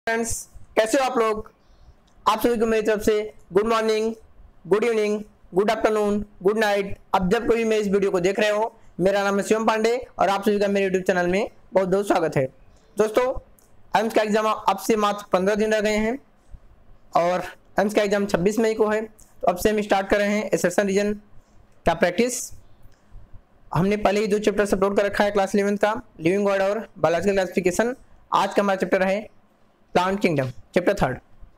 Friends, कैसे हो आप लोग। आप सभी को मेरी तरफ से good morning, good evening, good afternoon, good night. अब जब कोई मैं इस वीडियो को देख रहे हो, मेरा नाम है शिवम पांडे और आप सभी का मेरे यूट्यूब चैनल में बहुत बहुत स्वागत है। दोस्तों, आईएम्स का एग्जाम अब से मात्र 15 दिन रह गए हैं और आईएम्स का एग्जाम 26 मई को है। तो अब से हम स्टार्ट कर रहे हैं एसर्शन रीजन का प्रैक्टिस। हमने पहले ही 2 चैप्टर अपलोड कर रखा है क्लास 11 का, लिविंग वर्ड और बायोलॉजिकल क्लासिफिकेशन। आज का हमारा चैप्टर है प्लांट किंगडम, चैप्टर 3।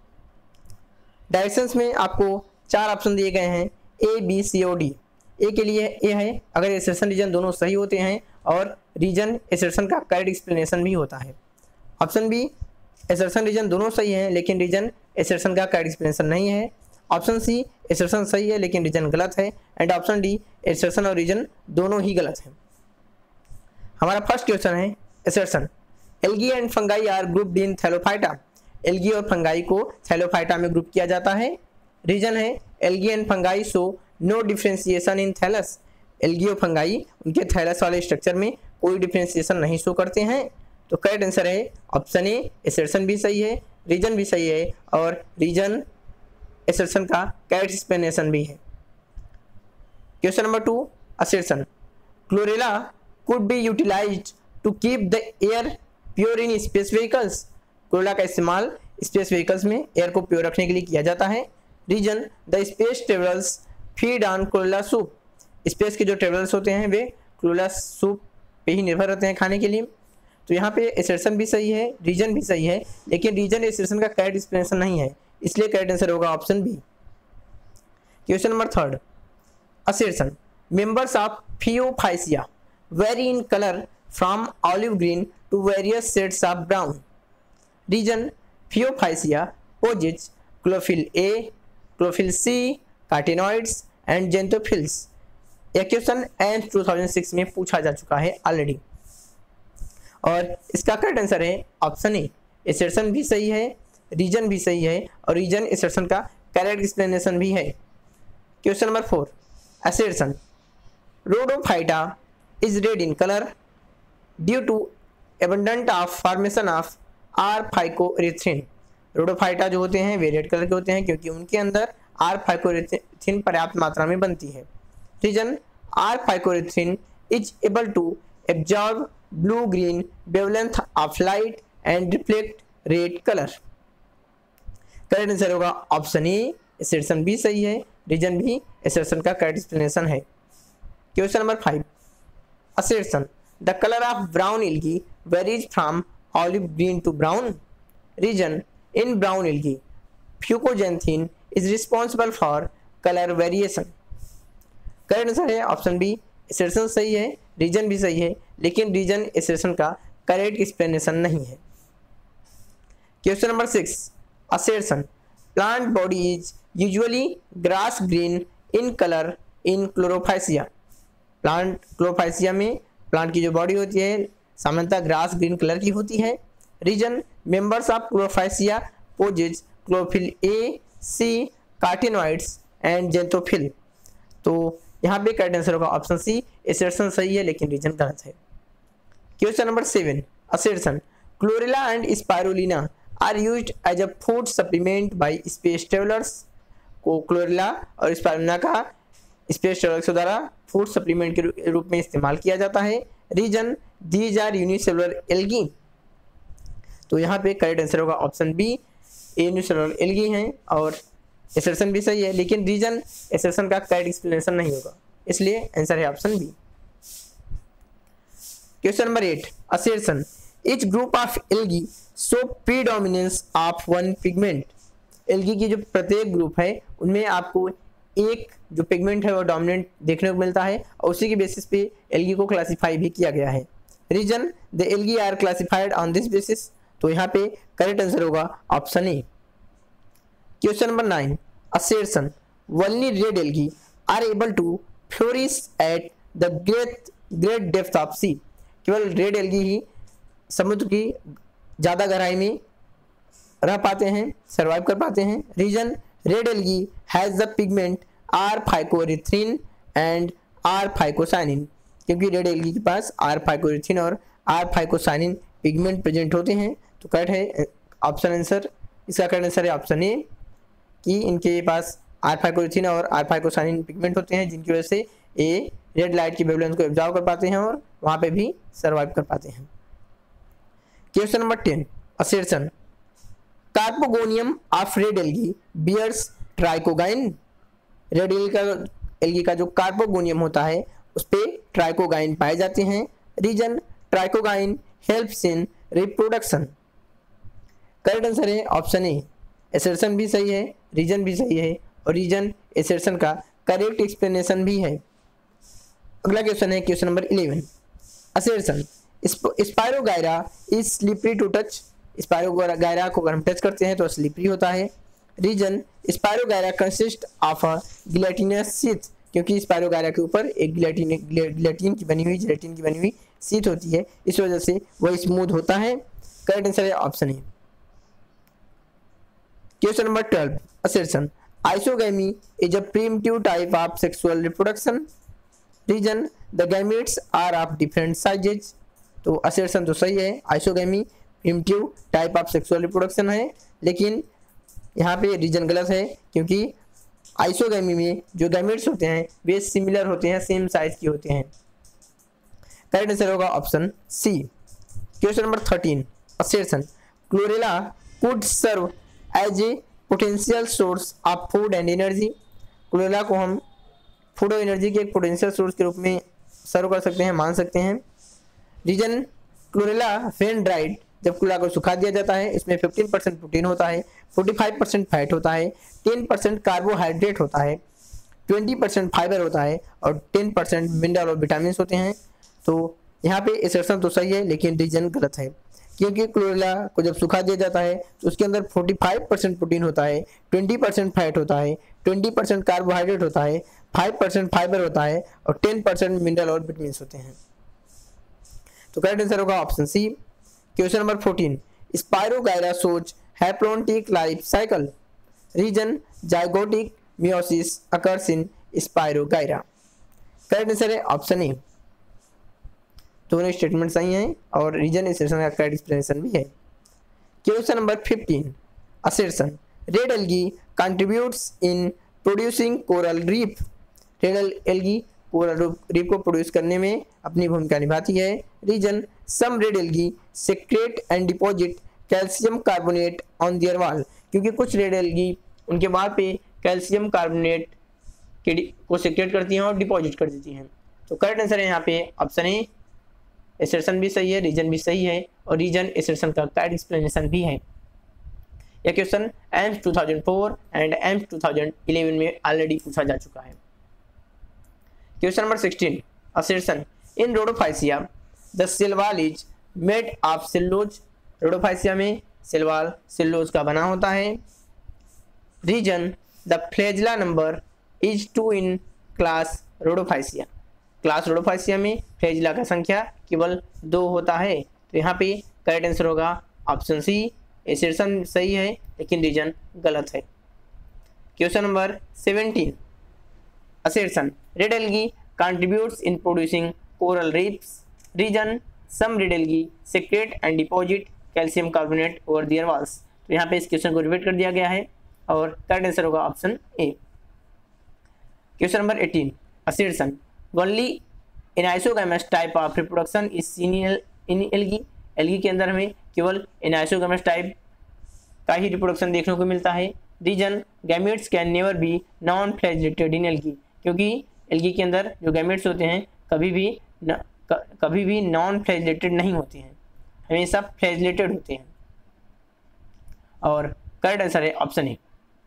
डायरेक्शंस में आपको 4 ऑप्शन दिए गए हैं, ए, बी, सी और डी। ए के लिए ए है अगर एसर्शन रीजन दोनों सही होते हैं और रीजन एसर्शन का करेक्ट एक्सप्लेनेशन भी होता है। ऑप्शन बी, एसर्शन रीजन दोनों सही है लेकिन रीजन एसर्शन का करेक्ट एक्सप्लेनेशन नहीं है। ऑप्शन सी, एसर्शन सही है लेकिन रीजन गलत है। एंड ऑप्शन डी, एसर्शन और रीजन दोनों ही गलत है। हमारा फर्स्ट क्वेश्चन है assertion. Algae and fungi are grouped in Thallophyta. Algae और फंगाई को थैलोफाइटा में ग्रुप किया जाता है। रीजन है algae and fungi show no differentiation in thallus. Algae और फंगाई उनके थैलस वाले स्ट्रक्चर में कोई डिफरेंशिएशन नहीं शो करते हैं। तो करेक्ट आंसर है ऑप्शन ए, एसर्शन भी सही है, रीजन भी सही है और रीजन एसर्शन का करेक्ट एक्सप्लेनेशन भी है। Question number 2, assertion. Chlorella could be utilised to keep the air pure in space vehicles. Chlorella का इस्तेमाल स्पेस व्हीकल्स में एयर को प्योर रखने के लिए किया जाता है। Reason, the space travellers feed on Chlorella soup. Space के जो ट्रेवलर्स होते हैं वे क्लोरेला सूप पे ही निर्भर रहते हैं खाने के लिए। तो यहाँ पे एसर्शन भी सही है, रीजन भी सही है, लेकिन रीजन एसर्शन का करेक्ट एक्सप्लेनेशन नहीं है, इसलिए करेक्ट आंसर होगा option B. Question number 3, assertion. Members of Phaeophyceae vary in colour from olive green to various shades of brown. Region, Phaeophysia possess chlorophyll A, chlorophyll C, carotenoids and xanthophylls. यह question AIIMS 2006 में पूछा जा चुका है already और इसका correct answer है option A. Assertion भी सही है, रीजन भी सही है और रीजन एसर्शन का करेक्ट एक्सप्लेनेशन भी है। Question number 4, assertion. Rhodophyta is red in colour due to abundant of formation of R phycoerythrin. Rhodophyta जो होते हैं वे रेड कलर के होते हैं क्योंकि उनके अंदर आर फाइकोरिथिन पर्याप्त मात्रा में बनती है। Reason, R phycoerythrin is able to absorb blue green wavelength of light and reflect red colour. Correct answer होगा ऑप्शन ए, एसर्शन भी सही है, रीजन भी एसर्शन का करेक्ट एक्सप्लेनेशन है। Question number 5, assertion. The color of brown algae varies from olive green to brown. Region, in brown algae, fucoxanthin is responsible for color variation. Correct answer है option B, assertion सही है, reason भी सही है, लेकिन reason assertion का correct explanation नहीं है। Question number 6, assertion. Plant body is usually grass green in colour in Chlorophyceae. Plant Chlorophyceae में प्लांट की जो बॉडी होती है सामान्यतः ग्रास ग्रीन कलर की होती है। Reason, members of Chlorophyceae possess chlorophyll A, C, carotenoids and xanthophyll. तो यहाँ पे करेक्ट आंसर होगा ऑप्शन सी, एसर्शन सही है लेकिन रीजन गलत है। Question number 7, assertion. Chlorella and Spirulina are used as a food supplement by space travellers. को क्लोरेला और स्पाइरुलिना का स्पेस ट्रेवलर्स द्वारा फूड सप्लीमेंट के रूप में इस्तेमाल किया जाता है। Reason, these are unicellular algae. तो यहाँ पे करेक्ट आंसर होगा ऑप्शन बी, यूनिसेलुलर एल्गी हैं और एसर्शन भी सही है, लेकिन रीजन एसर्शन का करेक्ट एक्सप्लेनेशन नहीं होगा, इसलिए आंसर है option B. Question number 8, assertion. Each group of algae show predominance of one pigment. Algae की जो प्रत्येक ग्रुप है उनमें आपको एक जो पिगमेंट है वो डोमिनेंट देखने को मिलता है और उसी के बेसिस पे एल्गी को क्लासिफाई भी किया गया है। Reason, the algae are classified on this basis. तो यहाँ पे करेक्ट आंसर होगा option A. Question number 9, assertion. Only red algae are able to flourish at the great depth of sea. केवल रेड एल्गी ही समुद्र की ज़्यादा गहराई में रह पाते हैं, सर्वाइव कर पाते हैं। Reason, red algae has the pigment R phycoerythrin and R phycocyanin. क्योंकि रेड एल्गी के पास आर फाइकोरिथिन और आर फाइकोसाइनिन पिगमेंट प्रेजेंट होते हैं। तो करेक्ट है ऑप्शन आंसर, इसका करेक्ट आंसर है ऑप्शन ए कि इनके पास आल्फा-कोलिथीन और अल्फा-कोसानिन पिगमेंट होते हैं, जिनकी वजह से ये रेड लाइट की वेवलेंथ को एब्जॉर्ब कर पाते हैं और वहाँ पे भी सर्वाइव कर पाते हैं। Question number 10 assertion, carpogonium of red algae bears trichogyne. Red algae का जो कार्बोगोनियम होता है उस पे ट्राइकोगाइन पाए जाते हैं। Reason, trichogyne helps in reproduction. Correct answer है ऑप्शन ए। असर्शन भी सही है, रीजन भी सही है और रीजन असर्शन का करेक्ट एक्सप्लेनेशन भी है। अगला क्वेश्चन है question number 11 assertion, spirogyra is slippery to touch. Spirogyra को अगर हम टच करते हैं तो स्लिपरी होता है। Reason, spirogyra consist of a gelatinous sheath, क्योंकि स्पायरोगायरा के ऊपर एक गिलेटिन की बनी हुई शीथ होती है, इस वजह से वह स्मूथ होता है। करेक्ट आंसर है option A. Question number 12 assertion, isogamy is a primitive type of sexual reproduction. Reason, the gametes are of different sizes. तो assertion तो सही है, isogamy primitive type of sexual reproduction है, लेकिन यहाँ पे रीजन गलत है, क्योंकि आइसोगैमी में जो गैमेट्स होते हैं वे सिमिलर होते हैं, सेम साइज के होते हैं। करेक्ट आंसर होगा option C. Question number 13 assertion, chlorella could serve as a potential source of food and energy. Chlorella को हम फूड और एनर्जी के एक पोटेंशियल सोर्स के रूप में सर्व कर सकते हैं, मान सकते हैं। रीजन, क्लोरेला व्हेन ड्राइड, जब क्लोरेला को सुखा दिया जाता है इसमें 15% प्रोटीन होता है, 45% फैट होता है, 10% कार्बोहाइड्रेट होता है, 20% फाइबर होता है और 10% मिनरल और विटामिन होते हैं। तो यहाँ पे असर्शन तो सही है, लेकिन रीजन गलत है, क्योंकि क्लोरेला को जब सुखा दिया जाता है तो उसके अंदर 45% प्रोटीन होता है, 20% फैट होता है, 20% कार्बोहाइड्रेट होता है, 5% फाइबर होता है और 10% मिनरल और विटामिन होते हैं। तो करेक्ट आंसर होगा option C. Question number 14 spirogyra shows haplontic life cycle. Reason, zygotic meiosis occurs in spirogyra. Correct answer है ऑप्शन ए। दोनों स्टेटमेंट सही हैं और रीजन असर्शन का करेक्ट एक्सप्लेनेशन भी है। Question number 15 assertion, red algae contributes in producing coral reef. Red algae coral reef को produce करने में अपनी भूमिका निभाती है। Reason, some red algae secrete and deposit calcium carbonate on their wall, क्योंकि कुछ रेड एल्गी उनके वॉल पे कैल्शियम कार्बोनेट को सेक्रेट करती हैं और डिपॉजिट कर देती हैं। तो करेक्ट आंसर है यहाँ पे ऑप्शन ए। असर्शन भी सही है, रीजन भी सही है और रीजन असर्शन का करेक्ट एक्सप्लेनेशन भी है। यह क्वेश्चन AIIMS 2004 एंड AIIMS 2011 में ऑलरेडी पूछा जा चुका है। Question number 16 assertion, in rhodophyceae the cell wall is made of cellulose. Rhodophyceae में सेल वॉल सेलुलोज का बना होता है। Reason, the flagella number is 2 in class rhodophyceae. Class rhodophyceae में फ्लैजेला का संख्या केवल 2 होता है। तो यहाँ पे करेक्ट आंसर होगा ऑप्शन सी। असर्शन सही है लेकिन रीजन गलत है। Question number 17 assertion, red algae contributes in producing coral reefs. Reason, some red algae secrete and deposit calcium carbonate over their walls. तो यहाँ पे इस क्वेश्चन को रिपीट कर दिया गया है और करेक्ट आंसर होगा option A. Question number 18 assertion, only in isogamous type of reproduction is seen in algae। Algae के अंदर हमें केवल इन आइसोगैमस टाइप का ही रिप्रोडक्शन देखने को मिलता है। Reason, gametes can never be non flagellated in algae, क्योंकि एल्गी के अंदर जो गैमेट्स होते हैं कभी भी नॉन फ्लैजिलेटेड नहीं होते हैं, हमेशा फ्लैजिलेटेड होते हैं। और करेक्ट आंसर है option A.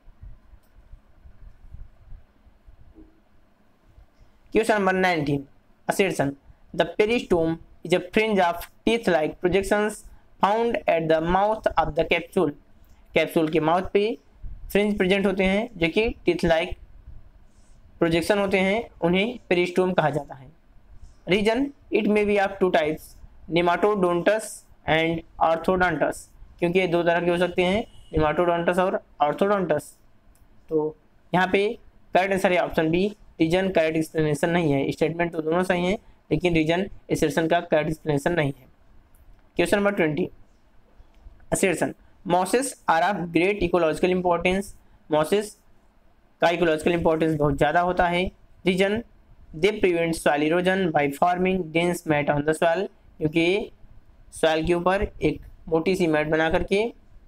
Question number 19 assertion, the peristome is a fringe of teeth-like projections found at the mouth of the capsule। Capsule के माउथ पे फ्रिंज प्रेजेंट होते हैं जो कि टीथ-लाइक प्रोजेक्शन होते हैं, उन्हें पेरिस्टोम कहा जाता है। Reason, it may be of 2 types, nematodontous and orthodontous, क्योंकि ये 2 तरह के हो सकते हैं, नेमाटोडोंटस और ऑर्थोडोंटस। तो यहाँ पे करेक्ट आंसर है option B. Reason correct explanation नहीं है। स्टेटमेंट तो दोनों सही हैं लेकिन रीजन असर्शन का करेक्ट एक्सप्लेनेशन नहीं है। Question number 20 assertion, mosses are of great ecological importance, mosses का इकोलॉजिकल इंपॉर्टेंस बहुत ज़्यादा होता है। Reason, they prevent soil erosion by forming dense mat on the soil, क्योंकि सॉइल के ऊपर एक मोटी सी मैट बना करके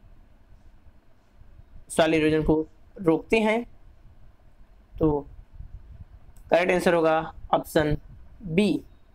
सॉइल इरोजन को रोकते हैं। तो करेक्ट आंसर होगा ऑप्शन बी।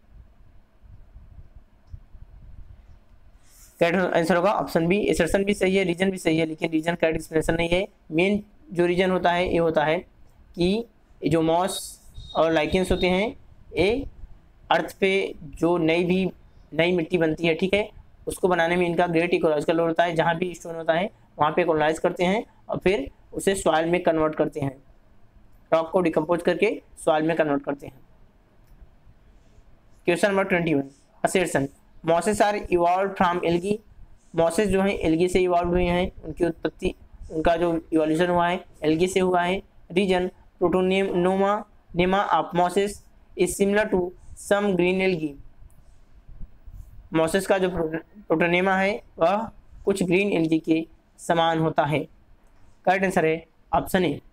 करेक्ट आंसर होगा ऑप्शन बी। एसर्शन भी सही है, रीजन भी सही है, लेकिन रीजन करेक्ट एक्सप्लेनेशन नहीं है। मेन जो रीजन होता है ये होता है कि जो मॉस और लाइकेंस होते हैं ये अर्थ पे जो नई मिट्टी बनती है, ठीक है, उसको बनाने में इनका ग्रेट इकोलॉजिकल रोल होता है। जहाँ भी स्टोन होता है वहाँ पे कॉलोनाइज करते हैं और फिर उसे सॉइल में कन्वर्ट करते हैं, रॉक को डिकम्पोज करके सॉइल में कन्वर्ट करते हैं। Question number 21, assertion, mosses are evolve from algae, mosses जो हैं एल्गी से इवॉल्व हुए हैं, उनकी उत्पत्ति, उनका जो इवोल्यूशन हुआ है एल्गी से हुआ है। Reason, protonema of mosses is similar to some green algae, mosses का जो प्रोटोनेमा है वह कुछ ग्रीन एल्गी के समान होता है। करेक्ट आंसर है option A.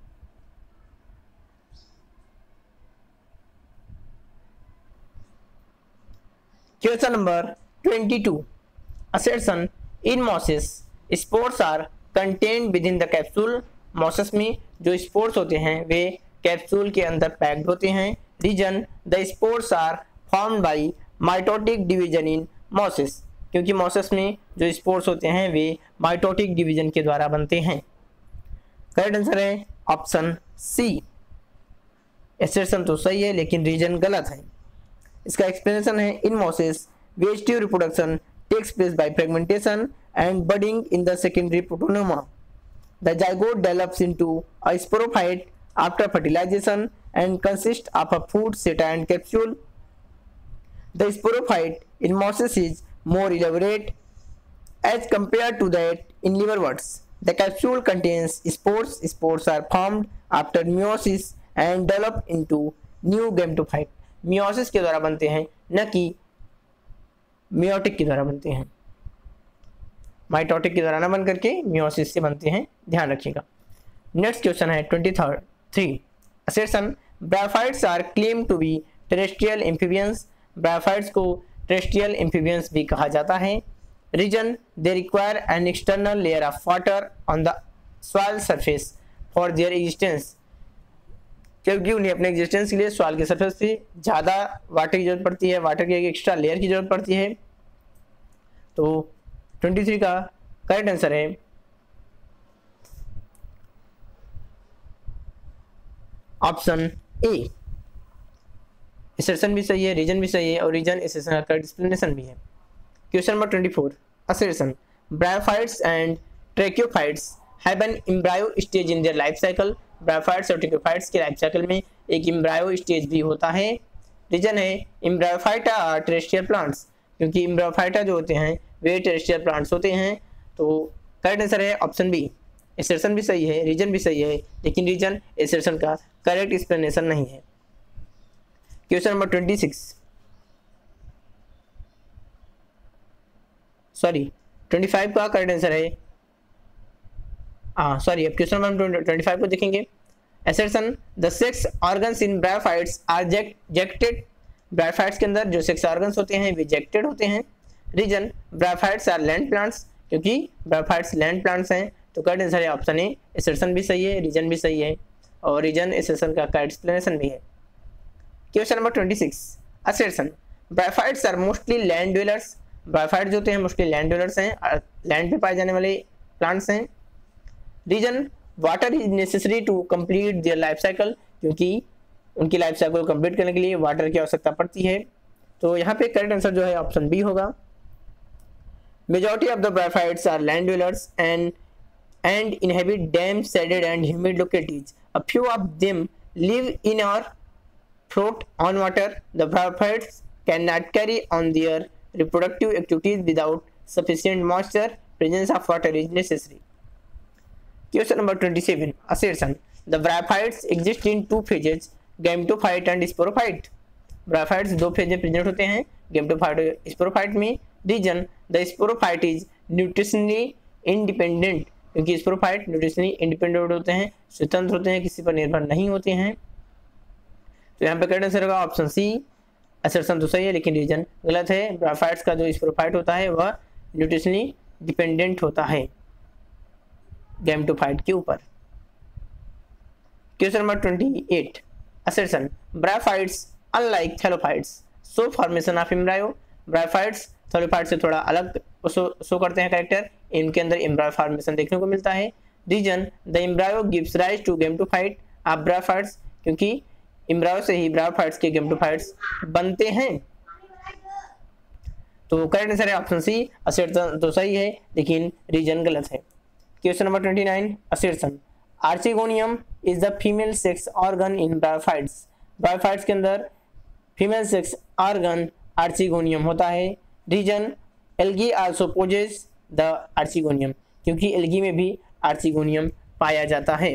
Question number 22, assertion, in mosses spores are contained within the capsule, mosses में जो स्पोर्स होते हैं वे कैप्सूल के अंदर पैक्ड होते हैं। Reason, the spores are formed by mitotic division in mosses, क्योंकि मॉसेस में जो स्पोर्स होते हैं वे माइटोटिक डिवीजन के द्वारा बनते हैं। करेक्ट आंसर है ऑप्शन सी। एसर्शन तो सही है लेकिन रीजन गलत है। इसका एक्सप्लेनेशन है, in mosses vegetative reproduction takes place by fragmentation and budding in the secondary protonema, the zygote develops into a sporophyte after fertilization and consists of a food seta and capsule. The sporophyte in mosses is more elaborate as compared to that in liverworts. The capsule contains spores. Spores are formed after meiosis and develop into new gametophyte. meiosis के द्वारा बनते हैं, न कि meiotic के द्वारा बनते हैं, माइटोटिक के द्वारा न बन करके मियोसिस से बनते हैं, ध्यान रखिएगा। नेक्स्ट क्वेश्चन है 23, असर्शन, bryophytes are claim to be terrestrial amphibians, bryophytes को टेरेस्ट्रियल एम्फीबियंस भी कहा जाता है। Reason, they require an external layer of water on the soil surface for their existence, क्योंकि उन्हें अपने एग्जिस्टेंस के लिए सॉइल के सरफेस से ज़्यादा वाटर की जरूरत पड़ती है, वाटर की एक एक्स्ट्रा लेयर की जरूरत पड़ती है। तो 23 का करेक्ट आंसर है ऑप्शन ए। असर्शन भी सही है, रीजन भी सही है और रीजन असर्शन का करेक्ट एक्सप्लेनेशन भी है। Question number 24, assertion, bryophytes and tracheophytes have an embryo stage in their life cycle, bryophytes और ट्रैकियोफाइट्स के लाइफ साइकिल में एक एम्ब्रायो स्टेज भी होता है। रीजन है, एम्ब्रायोफाइटा आर टेरेस्ट्रियल प्लांट्स, क्योंकि एम्ब्रायोफाइटा जो होते हैं वे टेरेस्ट्रियल प्लांट्स होते हैं। तो करेक्ट आंसर है ऑप्शन बी। असर्शन भी सही है, रीजन भी सही है, लेकिन रीजन असर्शन का करेक्ट एक्सप्लेनेशन नहीं है। क्वेश्चन नंबर 26, सॉरी 25 का करेक्ट आंसर है, सॉरी अब क्वेश्चन नंबर 25 को देखेंगे। Assertion, the sex organs in bryophytes are jacketed, bryophytes के अंदर जो सेक्स ऑर्गन्स होते हैं वे जेक्टेड होते हैं। Reason, bryophytes are land plants, क्योंकि ब्रायोफाइट्स लैंड प्लांट्स हैं। तो करेक्ट आंसर है ऑप्शन ए। असर्शन भी सही है, रीजन भी सही है और रीजन असर्शन का करेक्ट एक्सप्लेनेशन भी है। Question number 26, assertion, bryophytes are mostly land dwellers, bryophytes जो होते हैं मोस्टली लैंड ड्वेलर्स हैं, लैंड पे पाए जाने वाले प्लांट्स हैं। Reason, water is necessary to complete their life cycle, क्योंकि उनकी लाइफ साइकिल कंप्लीट करने के लिए वाटर की आवश्यकता पड़ती है। तो यहाँ पे करेक्ट आंसर जो है ऑप्शन बी होगा। Majority of the bryophytes are land dwellers and inhabit damp, shaded and humid localities. A few of them live in or float on water. The bryophytes cannot carry on their reproductive activities without sufficient moisture. Presence of water is necessary. Question number 27, assertion, the bryophytes exist in two phases, gametophyte and sporophyte. Bryophytes दो phase में present होते हैं, gametophyte और sporophyte में। Reason, the sporophyte is nutritionally independent, क्योंकि sporophyte nutritionally independent होते हैं, स्वतंत्र होते हैं, किसी पर निर्भर नहीं होते हैं। तो यहाँ पे करेक्ट आंसर होगा ऑप्शन सी। असर्शन तो सही है लेकिन रीजन गलत है। ब्रायोफाइट्स का जो स्पोरोफाइट होता है वह न्यूट्रिशनली डिपेंडेंट होता है गैमेटोफाइट के ऊपर। Question number 28, assertion bryophytes unlike thallophytes show formation of embryo. Bryophytes thallophyte से थोड़ा अलग शो करते हैं कैरेक्टर, इनके अंदर एम्ब्रायो फॉर्मेशन देखने को मिलता है। Reason the embryo gives rise to gametophyte of bryophytes, क्योंकि एम्ब्रायो से ही ब्रायोफाइट्स के गैमेटोफाइट्स बनते हैं। तो करेक्ट आंसर है ऑप्शन सी। असर्शन तो सही है लेकिन रीजन गलत है। Question number 29, assertion archegonium is the female sex organ in bryophytes. Bryophytes के अंदर फीमेल सेक्स ऑर्गन आर्चिगोनियम होता है। Reason algae also possess the archegonium, क्योंकि एल्गी में भी आर्चिगोनियम पाया जाता है।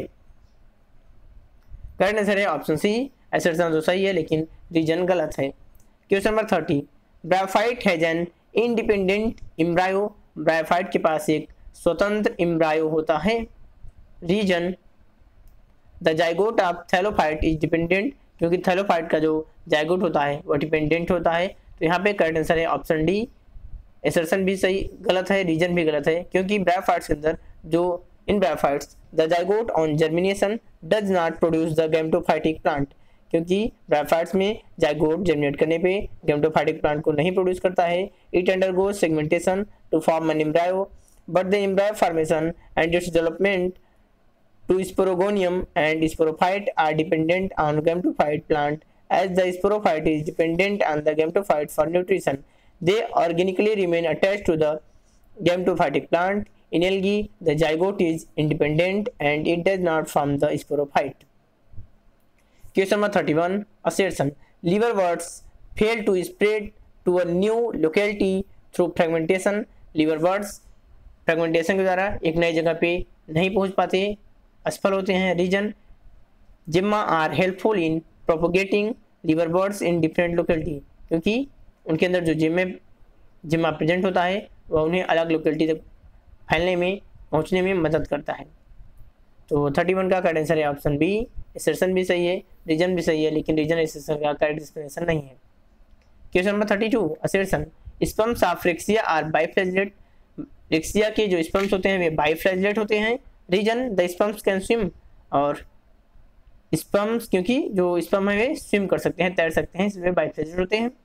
करेक्ट आंसर है ऑप्शन सी। असर्शन तो सही है लेकिन रीजन गलत है। Question number 30, bryophyte has an independent embryo. Bryophyte के पास एक स्वतंत्र एम्ब्रायो होता है। Reason the zygote of thallophyte is dependent, क्योंकि थैलोफाइट का जो जाइगोट होता है वह डिपेंडेंट होता है। तो यहाँ पे करेक्ट आंसर है ऑप्शन डी। असर्शन भी सही गलत है, रीजन भी गलत है, क्योंकि ब्रायोफाइट्स के अंदर जो in bryophytes the zygote on germination does not produce the gametophytic plant, क्योंकि ब्रायोफाइट्स में जाइगोट जर्मिनेट करने पे गैमेटोफाइटिक प्लांट को नहीं प्रोड्यूस करता है। It undergoes segmentation to form an embryo, but the embryo formation and its development to sporogonium and sporophyte are dependent on gametophyte plant, as the sporophyte is dependent on the gametophyte for nutrition. They organically remain attached to the gametophytic plant. In algae, the zygote is independent and it does not form the sporophyte. Question number 31, assertion liverworts fail to spread to a new locality through fragmentation. liverworts fragmentation के द्वारा एक नई जगह पे नहीं पहुंच पाते, असफल होते हैं। Reason gemmae are helpful in propagating liverworts in different locality, क्योंकि उनके अंदर जो जिम्मा प्रेजेंट होता है वह उन्हें अलग लोकेलिटी तक फैलने में पहुंचने में मदद करता है। तो 31 का करेक्ट आंसर है ऑप्शन बी। असर्शन भी सही है, रीजन भी सही है, लेकिन रीजन असर्शन का करेक्ट एक्सप्लेनेशन नहीं है। Question number 32, assertion sperms of Riccia are biflagellate. Riccia के जो स्पर्म्स होते हैं वे बाइफ्लैजेलेट होते हैं। Reason the sperms can swim, और स्पर्म्स क्योंकि जो स्पर्म है वे स्विम कर सकते हैं, तैर सकते हैं, इसलिए बाइफ्लैजेलेट होते हैं।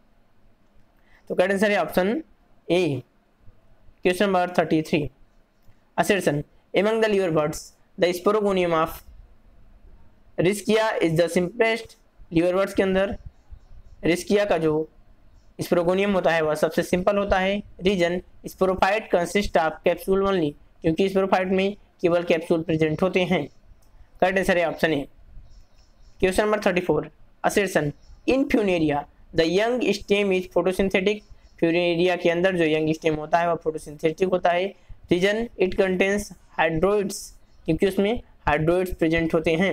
तो करेक्ट आंसर है option A. Question number 33, assertion among the liverworts the sporogonium of रिस्किया इज द सिंपलेस्ट। लिवरबर्ड्स के अंदर रिस्किया का जो स्पोरोगोनियम होता है वह सबसे सिंपल होता है। Reason sporophyte consist of capsule only, क्योंकि स्पोरोफाइट में केवल कैप्सूल प्रेजेंट होते हैं। करेक्ट आंसर है option A. Question number 34, assertion in Funaria the young stem is photosynthetic. Funaria के अंदर जो यंग स्टेम होता है वह फोटोसिंथेटिक होता है। रीजन इट कंटेन्स हाइड्रोइड्स, क्योंकि उसमें हाइड्रोइड्स प्रेजेंट होते हैं।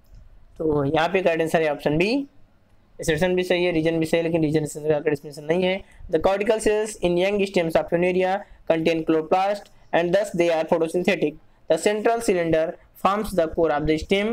तो यहाँ पे करेक्ट आंसर है ऑप्शन बी। असर्शन भी सही है, रीजन भी सही है, लेकिन रीजन का एक्सप्लेनेशन नहीं है। The cortical cells in young stems of Funaria contain chloroplast and thus they are photosynthetic. The central cylinder forms the core of the stem.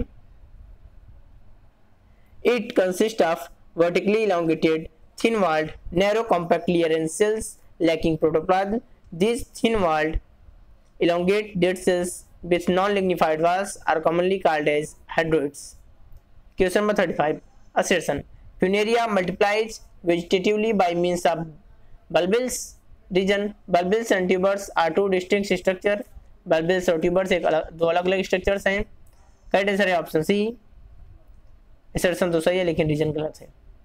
It consists of vertically elongated, thin-walled, narrow, compact clearance cells lacking protoplasm. These thin-walled, elongate dead cells with non-lignified walls are commonly called as hydroids. Question number 35. Assertion: Funaria multiplies vegetatively by means of bulbils. Reason bulbils and tubers are two distinct structure. Bulbils और tubers दो अलग अलग structures हैं। Correct answer है option C. Assertion तो सही है लेकिन रीजन गलत है,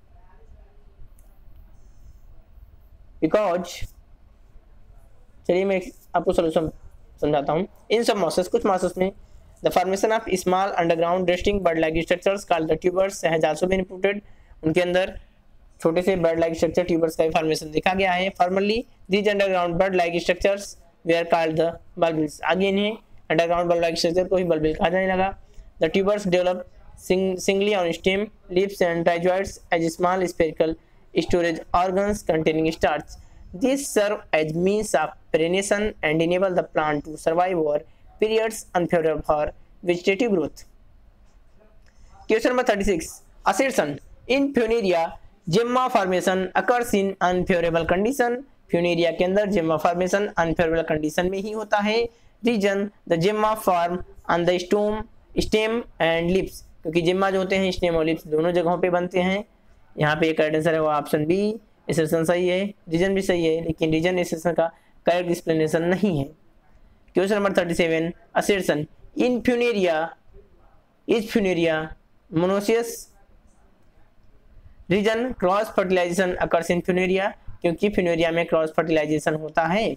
बिकॉज चलिए मैं आपको सोल्यूशन समझाता हूँ। इन सब मॉसेस कुछ मॉसेस में the formation of small underground resting bud like structures called the tubers has also been reported. उनके अंदर छोटे से बर्ड लाइक स्ट्रक्चर ट्यूबर्स का फॉर्मेशन देखा गया है। Formerly these underground bud like structures were are called the bulbils. आगे इन्हें अंडरग्राउंड बर्ड लाइक स्ट्रक्चर को ही बल्बिल कहा जाने लगा। The tubers develop singly on stem, leaves and rhizoids as small spherical storage organs containing starch. These serve as means of pollination and enable the plant to survive over periods unfavorable for vegetative growth. Question number 36. Assertion. In Funaria, gemma formation occurs in unfavorable condition. Funaria के अंदर gemma formation unfavorable condition में ही होता है. Reason, the gemma form on the stem and lips. क्योंकि gemma जो होते हैं stem और lips दोनों जगहों पे बनते हैं. यहाँ पे करेक्ट आंसर है वो ऑप्शन बी. एसर्शन सही है, रीजन भी सही है, लेकिन रीजन एसर्शन का करेक्ट एक्सप्लेनेशन नहीं है. Question number 37. Assertion. In Funaria is Funaria monoecious. Reason, cross fertilization occurs in Funaria. क्योंकि फ्यूनेरिया में क्रॉस फर्टिलाइजेशन होता है.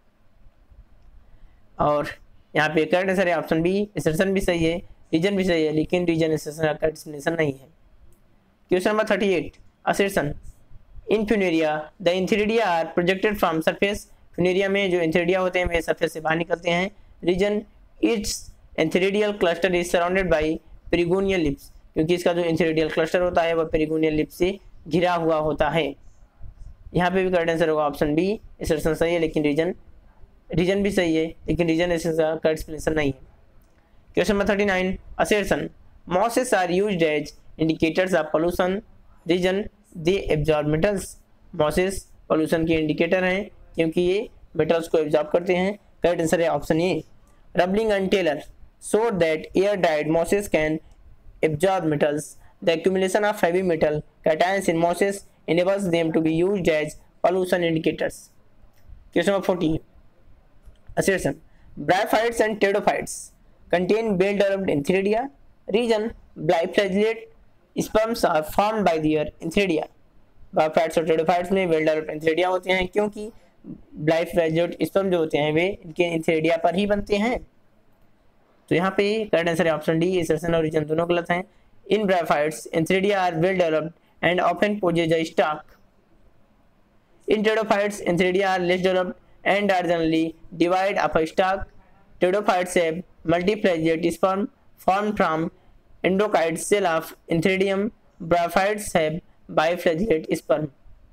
और यहाँ पे करेक्ट आंसर है ऑप्शन बी. एसर्शन भी सही है, रीजन भी सही है, लेकिन रीजन एसर्शन का करेक्ट एक्सप्लेनेशन नहीं है. Question number 38. Assertion. In Funaria the antheridia are projected from surface. Funaria में जो इंथेरिडिया होते हैं वे सरफेस से बाहर निकलते हैं. Reason, its antheridial cluster is surrounded by perigonial leaves. क्योंकि इसका जो इंथेरिडियल क्लस्टर होता है वह पेरिगोनियल लिप्स से घिरा हुआ होता है. यहाँ पे भी करेक्ट आंसर होगा ऑप्शन बी. एसर्शन सही है, लेकिन रीजन भी सही है, लेकिन रीजन एसर्शन का करेक्ट एक्सप्लेनेशन नहीं है. Question number 39. Assertion. Mosses are used as indicators of pollution. Reason, they absorb metals. Mosses pollution के इंडिकेटर हैं क्योंकि ये मेटल्स को एब्जॉर्ब करते हैं. करेक्ट आंसर है option A. Ruhling and Tyler show that air dried mosses can absorb metals. The accumulation of heavy metal cations in mosses enables them to be used as pollution indicators. Question number 40. Assertion. Bryophytes and pteridophytes contain well-developed entheridia. Reason, biflagellate sperms are formed by their entheridia. Bryophytes और pteridophytes में well-developed entheridia होते हैं क्योंकि biflagellate sperm जो होते हैं वे इनके entheridia पर ही बनते हैं. तो यहाँ पे करेक्ट आंसर है ऑप्शन डी. assertion और रीजन दोनों गलत हैं. In bryophytes, entheridia are well-developed and often possess a stalk. In pteridophytes, entheridia are less developed and are generally devoid of a stalk. Pteridophytes have multiflagellate sperm formed from endocyte cell of entheridium. Bryophytes have biflagellate sperm.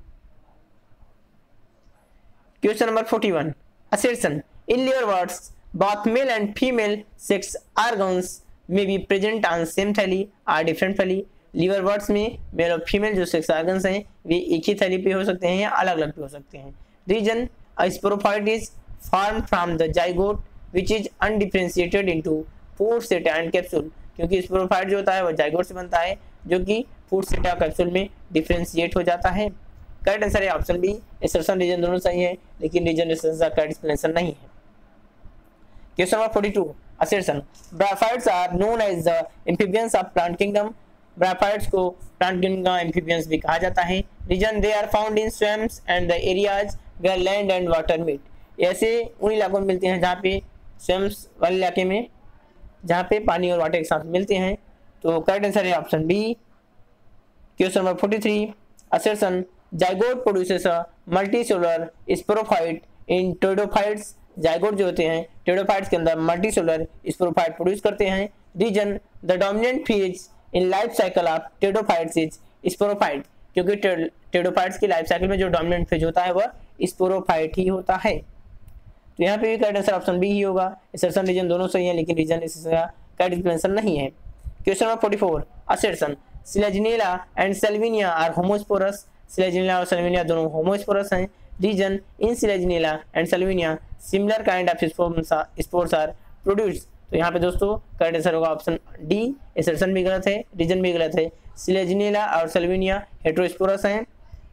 Question number 41. Assertion. In liverworts, both male and female sex organs may be present on same thalli or different thalli. लिवरवर्ट्स में mail और female जो sex organs हैं वे एक ही थैली पे हो सकते हैं या अलग अलग पे हो सकते हैं. Reason, a sporophyte is form from the zygote which is undifferentiated into foot seta and capsule. क्योंकि स्पोरोफाइट जो होता है वह जाइगोट से बनता है जो कि फूड सेटा कैप्सूल में डिफरेंशिएट हो जाता है. करेक्ट आंसर है ऑप्शन बी. एसर्शन रीजन दोनों सही है, लेकिन रीजन एसर्शन का करेक्ट एक्सप्लेनेशन नहीं है. Question number 42. Assertion. Bryophytes are known as the amphibians of plant kingdom. Bryophytes को प्लांट किंगडम का एम्फीबियंस भी कहा जाता है. Reason, they are found in swamps and the areas where land and water meet. ऐसे उन इलाकों में मिलते हैं जहाँ पे स्वैम्प्स वाले इलाके में जहाँ पे पानी और वाटर एक साथ मिलते हैं. तो करेक्ट आंसर है option B. Question number 43. Assertion. Zygote produces a multicellular sporophyte in pteridophytes. Zygote जो होते हैं टेरिडोफाइट्स के अंदर मल्टीसेलुलर स्पोरोफाइट प्रोड्यूस करते हैं. Reason, the dominant phase in life cycle of pteridophytes is sporophyte. क्योंकि टेरिडोफाइट्स की लाइफ साइकिल में जो डोमिनेंट फेज होता है वह स्पोरोफाइट ही होता है. तो यहाँ पे भी करेक्ट आंसर ऑप्शन बी ही होगा. असर्शन रीजन दोनों सही है, लेकिन रीजन इसका करेक्ट एक्सप्लेनेशन नहीं है. Question number 44. Assertion. Selaginella and Salvinia are homosporous. Selaginella और सेल्विनिया दोनों होमोस्पोरस हैं. Reason, in Selaginella and Salvinia similar kind of spores are produced. तो यहाँ पे दोस्तों करेक्ट आंसर होगा ऑप्शन डी. एसर्शन भी गलत है, रीजन भी गलत है. सिलेजिनेला और सेल्विनिया हेटेरोस्पोरस हैं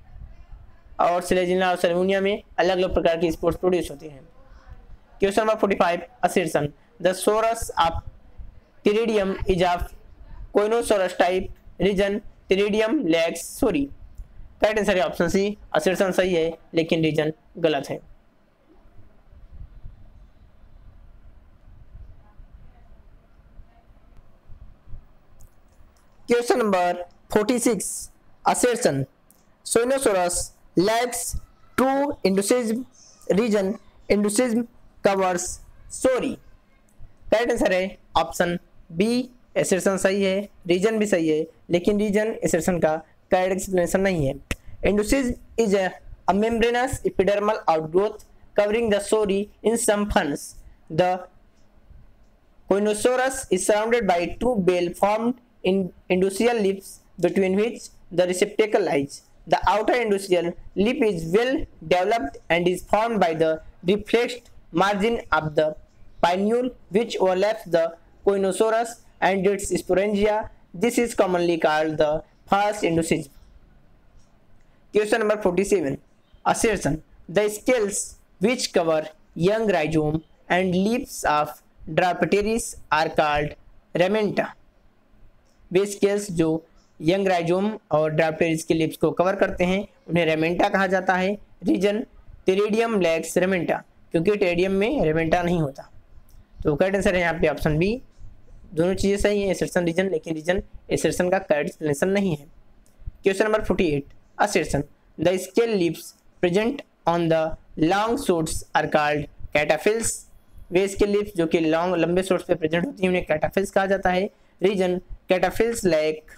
और सिलेजिनेला और सेल्विनिया में अलग अलग प्रकार की स्पोर्स प्रोड्यूस होती हैं. Question number 45. Assertion. The sorus of Pteridium is of coenosorus type. Reason, Pteridium lacks sori. Correct answer है ऑप्शन सी. असर्शन सही है, लेकिन रीजन गलत है. Question number 46. Assertion. Soinosaurus lacks true Indocysm. Region, Indocysm covers sorry. Correct answer है option B. Assertion सही है, reason भी सही है, लेकिन रीजन एसर्शन का करेक्ट एक्सप्लेनेशन नहीं है. Indocysm is a a membranous epidermal outgrowth covering the sori in some ferns. The Coinosaurus is surrounded by two bale formed in industrial lips between which the receptacle lies. The outer industrial lip is well developed and is formed by the reflexed margin of the pinule which overlaps the Coinosaurus and its sporangia. This is commonly called the first endosysm. Question number 47. Assertion. The scales which cover young rhizome and leaves of Dryopteris are called ramenta. वे scales जो young rhizome और Dryopteris के lips को cover करते हैं उन्हें रेमेंटा कहा जाता है। रीजन टेरिडियम लैक्स रेमेंटा, क्योंकि टेरिडियम में रेमेंटा नहीं होता। तो करेक्ट आंसर है यहाँ पे ऑप्शन बी। दोनों चीज़ें सही हैं, एसर्शन रीजन, लेकिन रीजन एसर्शन का करेक्ट एक्सप्लेनेशन नहीं है। Question number 48। Assertion. The scale leaves present on the long shoots are called cataphylls. वे स्केल लिप्स जो कि लंबे शॉर्ट्स पे प्रेजेंट होती हैं उन्हें कैटाफिल्स कहा जाता है। रीजन कैटाफिल्स लाइक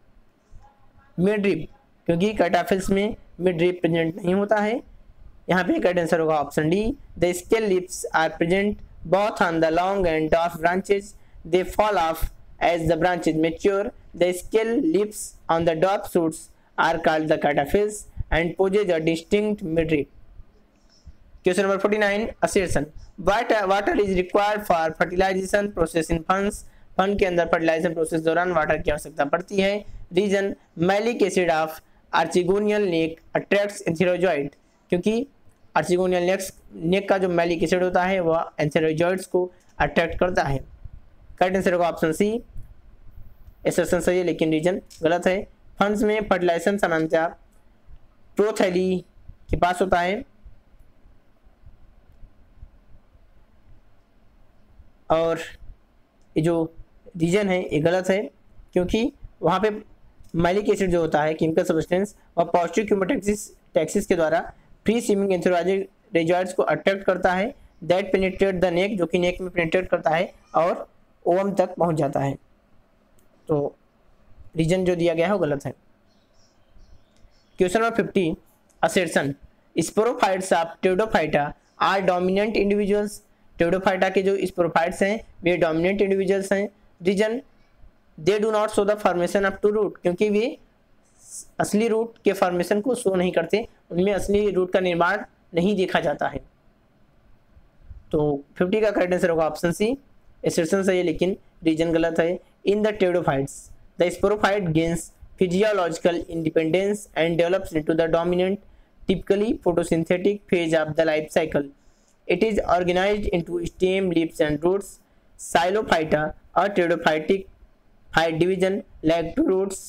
मिडरिब, क्योंकि कैटाफिल्स में मिडरिब प्रेजेंट नहीं होता है। यहाँ पे करेक्ट आंसर होगा option D. The scale leaves are present both on the long and dwarf branches. They fall off as the branches mature. The scale lips on the dwarf shoots are called the cataphyls and possess a distinct midrib. Question number 49. Assertion. Water is required for fertilization process in ferns. Fern के अंदर fertilisation process दौरान water की आवश्यकता पड़ती है। Reason malic acid of archegonial neck attracts antherozoid, क्योंकि archegonial नेक का जो मैलिक एसिड होता है वह एंथेरोजॉइड्स को अट्रैक्ट करता है। करेक्ट आंसर होगा ऑप्शन सी। एसर्शन सही है लेकिन रीजन गलत है। फंड्स में फर्टिलाइजेशन सामान्यतः प्रोथैली के पास होता है और ये जो रीजन है ये गलत है, क्योंकि वहाँ पे मैलिक एसिड जो होता है केमिकल सब्सटेंस वह पॉजिटिव क्यूमोटैक्सिस के द्वारा फ्री स्विमिंग एंथेरोजॉइड्स को अट्रैक्ट करता है। दैट पेनिट्रेट द नेक, जो कि नेक में पेनिट्रेट करता है और ओवम तक पहुंच जाता है। तो रीजन जो दिया गया है वो गलत है। Question number 50। Assertion. Sporophytes of Pteridophyta are dominant individuals. Pteridophyta के जो स्पोरोफाइट्स हैं वे डोमिनेंट इंडिविजुअल्स हैं। Reason they do not show the formation of true root, क्योंकि वे असली रूट के फॉर्मेशन को शो नहीं करते, उनमें असली रूट का निर्माण नहीं देखा जाता है। तो 50 का करेक्ट आंसर होगा ऑप्शन सी। एसर्शन सही है लेकिन रीजन गलत है। In the pteridophytes the sporophyte gains physiological independence and develops into the dominant typically photosynthetic phase of the life cycle. It is organized into stem, leaves and roots. Xylophyta, a pteridophytic division, like two roots.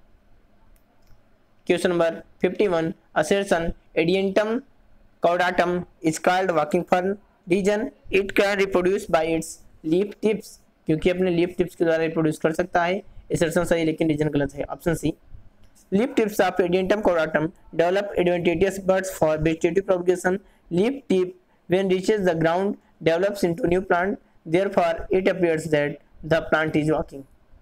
Question number 51. Assertion. Adiantum caudatum is called walking fern. Reason it can reproduce by its leaf tips, क्योंकि अपने leaf tips के द्वारा reproduce कर सकता है। Assertion सही लेकिन reason गलत है। Option C. Leaf tips of Adiantum caudatum develop advantageous buds for vegetative propagation. Leaf tip when reaches the ground develops into new plant, therefore it appears that the plant is walking.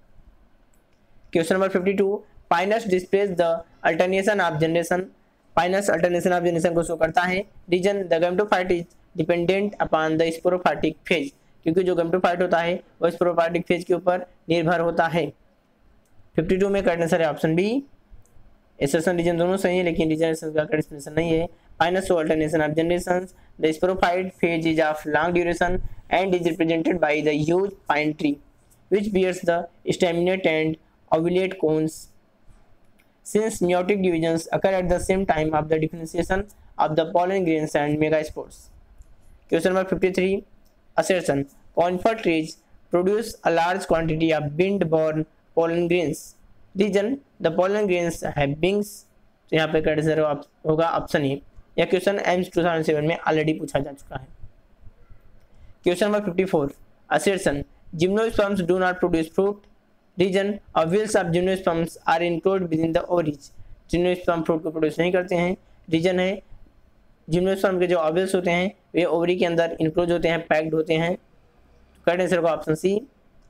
Question number 52. Pinus displays the alternation of generation. Pinus alternation of generation को show करता है। Reason the gametophyte is dependent upon the sporophytic phase, क्योंकि जो gametophyte होता है वह sporophytic phase के ऊपर निर्भर होता है। 52 में करेक्ट आंसर है ऑप्शन बी। एसर्शन रीजन दोनों सही है लेकिन रीजन एसर्शन का करेक्ट एक्सप्लेनेशन नहीं है। Pinus show alternation of generations. The sporophyte phase is of long duration and is represented by the huge pine tree, which bears the staminate and ovulate cones. Since meiotic divisions occur at the same time of the differentiation of the pollen grains and megaspores. Question number 53. Assertion. Conifer trees produce a large quantity of wind-borne pollen grains. Reason the pollen grains have wings. तो यहाँ पे correct answer होगा option A. यह question AIIMS 2007 में already पूछा जा चुका है। Question number 54। Assertion. Gymnosperms do not produce fruit. Reason ovules of gymnosperms are enclosed within the ovaries. Gymnosperm fruit को प्रोड्यूस नहीं करते हैं। रीजन है जिम्नोस्पर्म के जो ओव्यूल्स होते हैं वे ओवरी के अंदर इनक्लोज होते हैं, पैक्ड होते हैं। करेक्ट आंसर होगा ऑप्शन सी।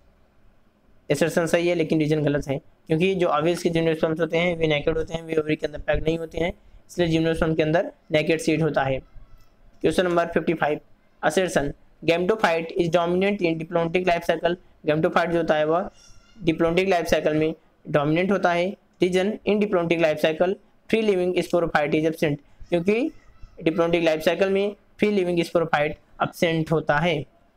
असर्शन सही है लेकिन रीजन गलत है, क्योंकि जो ओव्यूल्स के जिम्नोस्पर्म्स होते हैं वे नेकेड होते हैं, वे ओवरी के अंदर पैक्ड नहीं होते हैं। इसलिए जिम्नोस्पर्म के अंदर नेकेड सीड होता है। Question number 55 assertion gametophyte is dominant in diplontic life cycle. Gametophyte जो होता है वह डिप्लॉन्टिक लाइफ साइकिल में डोमिनेंट होता है। Reason in diplontic life cycle free living sporophyte is absent, क्योंकि डिप्लॉन्टिक लाइफ साइकिल में फ्री लिविंग स्पोरोफाइट एब्सेंट होता है।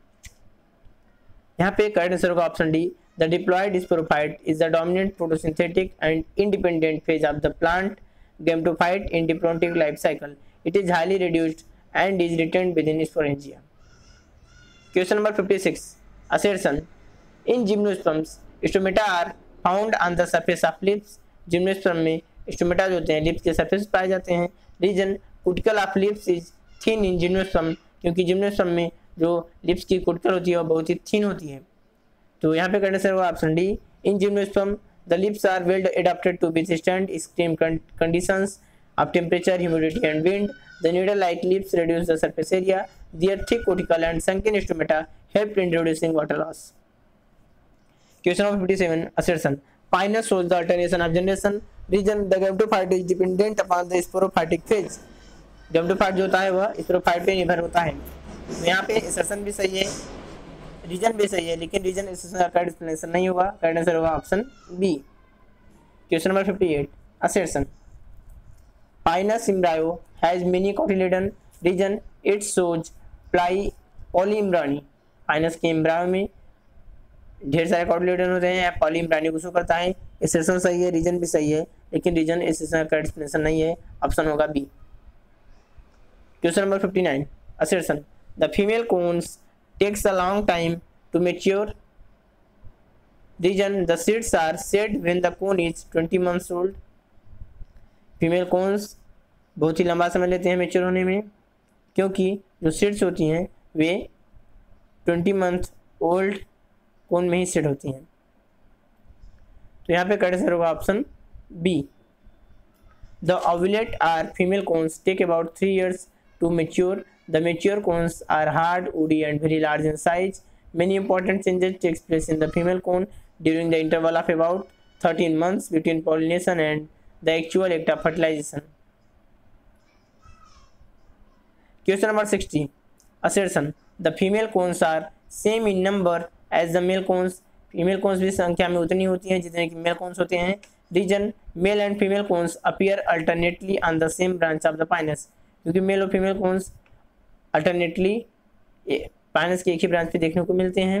यहाँ पे करेक्ट आंसर होगा option D, the diploid sporophyte is the dominant photosynthetic and independent phase of the plant gametophyte in diplontic life cycle. It is highly reduced and is retained within sporangia. Question number 56 assertion in gymnosperms stomata are found on the surface of lips। Gymnosperm में stomata जो होते हैं leaves के surface पाए जाते हैं। Reason cuticle of leaves is thin in gymnosperm, क्योंकि gymnosperm में जो लिप्स की कुटिकल होती है वो बहुत ही थिन होती है। तो यहाँ पे करने से होगा option D, in gymnosperm the leaves are well adapted to withstand extreme conditions of temperature, humidity and wind. The needle-like lips reduce the surface area. Their thick cuticle and sunken stomata help in reducing water loss. Question number 57 assertion Pinus shows the alternation of generation. Reason the gametophyte is dependent upon the sporophytic phase। gametophyte जो होता है वह sporophyte पे निर्भर होता है। तो यहाँ पे assertion भी सही है, रीजन भी सही है, लेकिन रीजन assertion का करेक्ट एक्सप्लेनेशन नहीं होगा। करेक्ट आंसर होगा option B. Question number 58 assertion Pinus embryo has many cotyledon। Reason it shows polyimbrani। Pinus के एम्ब्रायो में ढेर सारे कॉटिलेडन होते हैं, पॉलीइम्ब्रानी को शो करता है। एसेशन सही है, रीजन भी सही है, लेकिन रीजन एसेशन का एक्सप्लेनेशन नहीं है। ऑप्शन होगा B. Question number 59 assertion the female cones takes a long time to mature। Reason the seeds are shed when the cone is 20 months old। Female cones बहुत ही लंबा समय लेते हैं मेच्योर होने में, क्योंकि जो सीड्स होती हैं वे 20 मंथ ओल्ड कोन में ही सेट होती हैं। तो यहाँ पे करेक्ट आंसर होगा option B. The ovulate or female cones take about 3 years to mature. The mature cones are hard, woody and very large in size. Many important changes takes place in the female cone during the interval of about 13 months between pollination and the actual act of fertilization। Question number 60 assertion the female cones are same in number as the male cones। Female cones भी संख्या में उतनी होती हैं जितने कि mail cones होते हैं। Reason male and female cones appear alternately on the same branch of the Pinus, क्योंकि मेल और फीमेल कोन्स अल्टरनेटली पाइनस के एक ही ब्रांच पे देखने को मिलते हैं।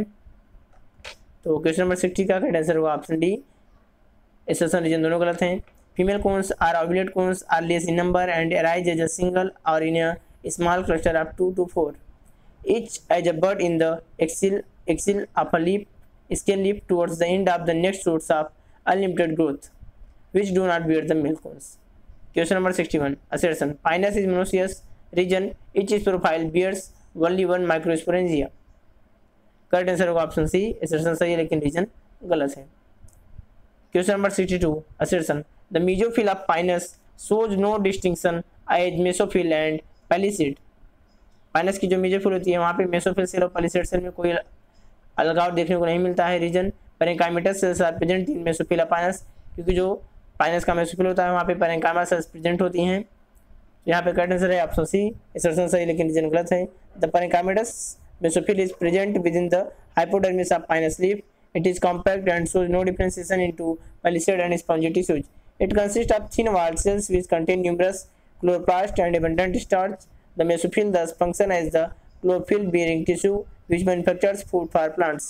तो क्वेश्चन नंबर 60 का करेक्ट आंसर होगा ऑप्शन डी। एसेशन रीजन दोनों गलत हैं। Female cones or ovulate cones are less in number and arise as a single or in a small cluster of 2 to 4, each as a bud in the axil of a leaf, scale leaf towards the end of the next roots of unlimited growth, which do not bear the male cones। Question number 61 assertion Pinus is monoecious। Reason each sporophyte bears only one microsporangia। Correct answer होगा option C. assertion सही है लेकिन reason गलत है। Question number 62 assertion the mesophyll of Pinus shows no distinction as mesophyll and palisade। Pinus की जो mesophyll होती है वहाँ पे मेसोफिल सेल और पलिसेड सेल में कोई अलगाव देखने को नहीं मिलता है। Reason parenchymata cells are present in mesophyll of Pinus, क्योंकि जो पाइनस का मेसोफिल होता है वहाँ पे पेरेंकाइमा सेल्स प्रेजेंट होती हैं। यहाँ पे करेक्ट आंसर है ऑप्शन सी। एसेशन सही लेकिन रीजन गलत है। The parenchymatous mesophyll is present within the hypodermis of Pinus leaf. It is compact and shows no differentiation into palisade and spongy tissues। It consists of thin-walled cells which contain numerous chloroplasts and abundant starch। The mesophyll thus function as the chlorophyll-bearing tissue which manufactures food for plants।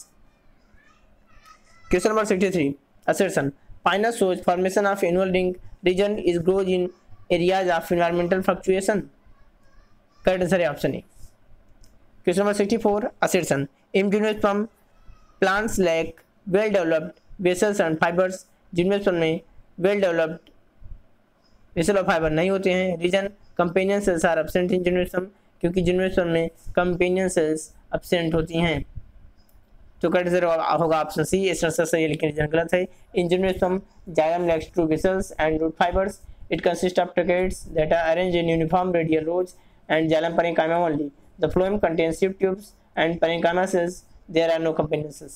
Question number 63 assertion Pinus shows formation of annual ring। Reason is grows in areas of environmental fluctuation। Correct answer है option A। Question number 64 assertion in gymnosperm plants lack well developed vessels and fibers। Gymnosperm में well developed vessel और fibre नहीं होते हैं। Reason companion cells are absent in gymnosperm, क्योंकि gymnosperm में companion cells absent होती हैं। तो करेक्ट आंसर होगा ऑप्शन सी। इस आंसर सही है लेकिन रीजन गलत है। In gymnosperm xylem lacks true vessels and root fibers। It consists of tracheids that are arranged in uniform radial rows and xylem parenchyma only। The phloem contains sieve tubes and parenchyma cells। There are no companion cells।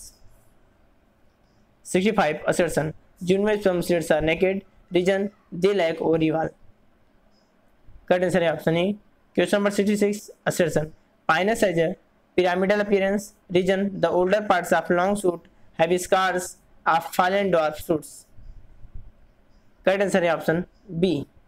65 assertion gymnosperm seeds are naked। Reason they lack ovary wall। Correct answer है option A. Question number 66 assertion pinus has a pyramidal appearance region the older parts of long shoot have scars of fallen dwarf shoots। Correct answer है option B.